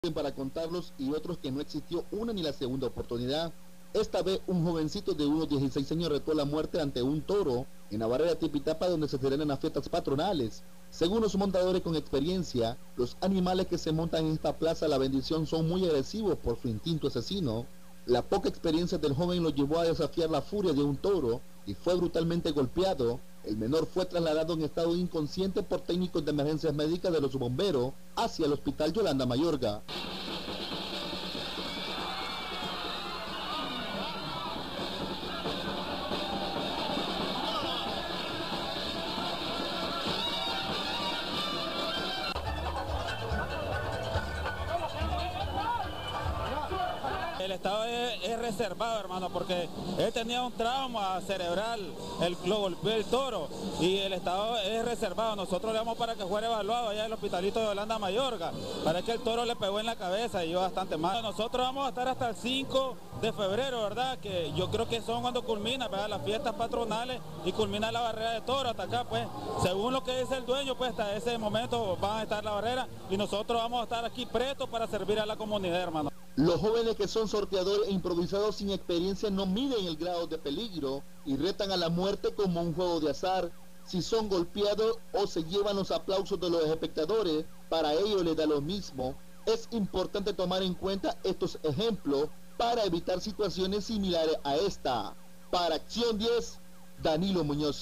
para contarlos y otros que no existió una ni la segunda oportunidad. Esta vez un jovencito de unos 16 años retó la muerte ante un toro en la barrera de Tipitapa, donde se celebran las fiestas patronales. Según los montadores con experiencia, los animales que se montan en esta plaza La Bendición son muy agresivos por su instinto asesino. La poca experiencia del joven lo llevó a desafiar la furia de un toro y fue brutalmente golpeado. El menor fue trasladado en estado inconsciente por técnicos de emergencias médicas de los bomberos hacia el hospital Yolanda Mayorga. El estado es reservado, hermano, porque él tenía un trauma cerebral, lo golpeó el toro y el estado es reservado. Nosotros le damos para que fuera evaluado allá en el hospitalito de Yolanda Mayorga. Parece que el toro le pegó en la cabeza y iba bastante mal. Nosotros vamos a estar hasta el 5 de febrero, ¿verdad? Que yo creo que son cuando culmina, ¿verdad?, las fiestas patronales y culmina la barrera de toro hasta acá, pues. Según lo que dice el dueño, pues hasta ese momento van a estar la barrera y nosotros vamos a estar aquí prestos para servir a la comunidad, hermano. Los jóvenes que son sorteadores e improvisados sin experiencia no miden el grado de peligro y retan a la muerte como un juego de azar. Si son golpeados o se llevan los aplausos de los espectadores, para ellos les da lo mismo. Es importante tomar en cuenta estos ejemplos para evitar situaciones similares a esta. Para Acción 10, Danilo Muñoz.